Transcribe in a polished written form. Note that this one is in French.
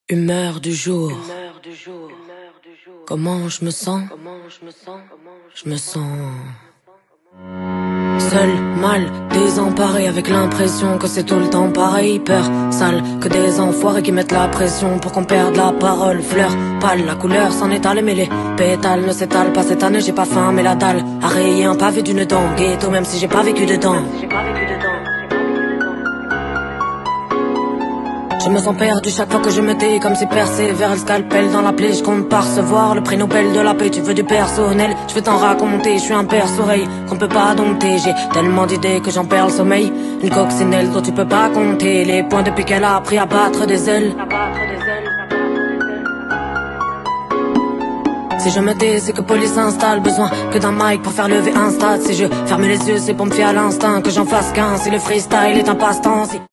Humeur du jour. Comment je me sens? Je me sens seul, mal, désemparé, avec l'impression que c'est tout le temps pareil. Peur, sale, que des enfoirés qui mettent la pression pour qu'on perde la parole. Fleur, pâle, la couleur s'en étale, mais les pétales ne s'étalent pas cette année. J'ai pas faim mais la dalle a rayé un pavé d'une dent. Ghetto même si j'ai pas vécu dedans. Je me sens perdu chaque fois que je me tais, comme si percé vers le scalpel dans la plaie. Je compte pas recevoir le prix Nobel de la paix. Tu veux du personnel, je vais t'en raconter. Je suis un perce-oreille qu'on peut pas dompter. J'ai tellement d'idées que j'en perds le sommeil. Une coccinelle dont tu peux pas compter les points depuis qu'elle a appris à battre des ailes. Si je me tais, c'est que police s'installe. Besoin que d'un mic pour faire lever un stade. Si je ferme les yeux, c'est pour me fier à l'instinct. Que j'en fasse qu'un, si le freestyle est un passe-temps.